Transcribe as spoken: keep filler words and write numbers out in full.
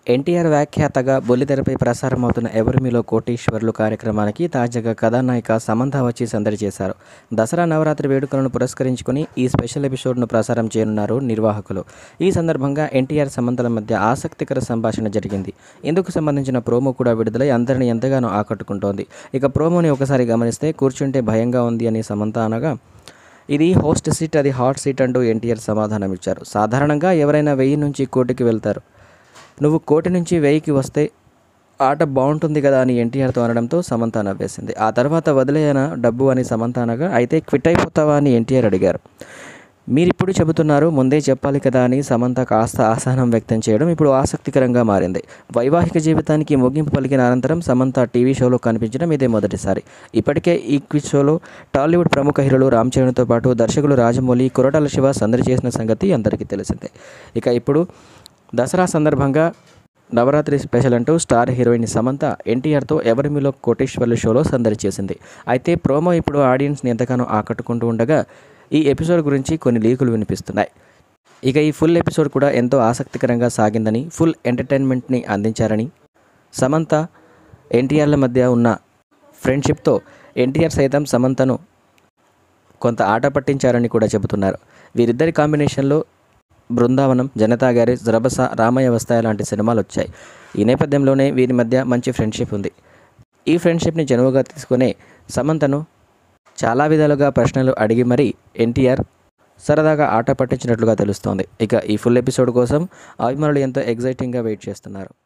ఎన్టీఆర్ వ్యాఖ్యాతగా బుల్లితెరపై ప్రసారమవుతున్న ఎవరు మీలో కోటీశ్వర్లు కార్యక్రమానికి తాజాగా కథానాయిక సమంత వచ్చి సందడి చేశారు. దసరా నవరాత్రి వేడుకలను పురస్కరించుకుని ఈ స్పెషల్ ఎపిసోడ్ను ప్రసారం చేయనున్నారు నిర్వాహకులు. ఈ సందర్భంగా ఎన్టీఆర్ సమంతల మధ్య ఆసక్తికర సంభాషణ జరిగింది. ఇందుకు సంబంధించిన ప్రోమో కూడా విడుదలై అందరిని ఎంతగానో ఆకట్టుకుంటోంది. ఇక ప్రోమోని ఒకసారి గమనిస్తే కూర్చుంటే భయంగా ఉంది అని సమంత అనగా, ఇది హోస్ట్ సీట్, అది హాట్ సీట్ అంటూ ఎన్టీఆర్ సమాధానం ఇచ్చారు. సాధారణంగా ఎవరైనా వెయ్యి నుంచి కోటికి వెళ్తారు, నువ్వు కోటి నుంచి వెయ్యికి వస్తే ఆట బాగుంటుంది కదా అని ఎన్టీఆర్తో అనడంతో సమంత నవ్వేసింది. ఆ తర్వాత వదిలేయనా డబ్బు అని సమంత అనగా, అయితే క్విట్ అయిపోతావా అని ఎన్టీఆర్ అడిగారు. మీరిప్పుడు చెబుతున్నారు, ముందే చెప్పాలి కదా అని సమంత కాస్త అసహనం వ్యక్తం చేయడం ఇప్పుడు ఆసక్తికరంగా మారింది. వైవాహిక జీవితానికి ముగింపు పలికిన అనంతరం సమంత టీవీ షోలో కనిపించడం ఇదే మొదటిసారి. ఇప్పటికే ఈ క్విజ్ షోలో టాలీవుడ్ ప్రముఖ హీరోలు రామ్ చరణ్తో పాటు దర్శకులు రాజమౌళి, కొరటాల శివ సందడి చేసిన సంగతి అందరికీ తెలిసిందే. ఇక ఇప్పుడు దసరా సందర్భంగా నవరాత్రి స్పెషల్ అంటూ స్టార్ హీరోయిన్ సమంత ఎన్టీఆర్తో ఎవరి మీలో కోటీశ్వర్లు షోలో సందడి చేసింది. అయితే ప్రోమో ఇప్పుడు ఆడియన్స్ని ఎంతగానో ఆకట్టుకుంటూ ఉండగా ఈ ఎపిసోడ్ గురించి కొన్ని లీకులు వినిపిస్తున్నాయి. ఇక ఈ ఫుల్ ఎపిసోడ్ కూడా ఎంతో ఆసక్తికరంగా సాగిందని, ఫుల్ ఎంటర్టైన్మెంట్ని అందించారని, సమంత ఎన్టీఆర్ల మధ్య ఉన్న ఫ్రెండ్షిప్తో ఎన్టీఆర్ సైతం సమంతను కొంత ఆట పట్టించారని కూడా చెబుతున్నారు. వీరిద్దరి కాంబినేషన్లో బృందావనం, జనతా గ్యారేజ్, రభస, రామయ్య వస్తాయ లాంటి సినిమాలు వచ్చాయి. ఈ నేపథ్యంలోనే వీరి మధ్య మంచి ఫ్రెండ్షిప్ ఉంది. ఈ ఫ్రెండ్షిప్ని జనువుగా తీసుకునే సమంతను చాలా విధాలుగా ప్రశ్నలు అడిగి మరీ ఎన్టీఆర్ సరదాగా ఆట పట్టించినట్లుగా తెలుస్తోంది. ఇక ఈ ఫుల్ ఎపిసోడ్ కోసం అభిమానులు ఎంతో ఎగ్జైటింగ్గా వెయిట్ చేస్తున్నారు.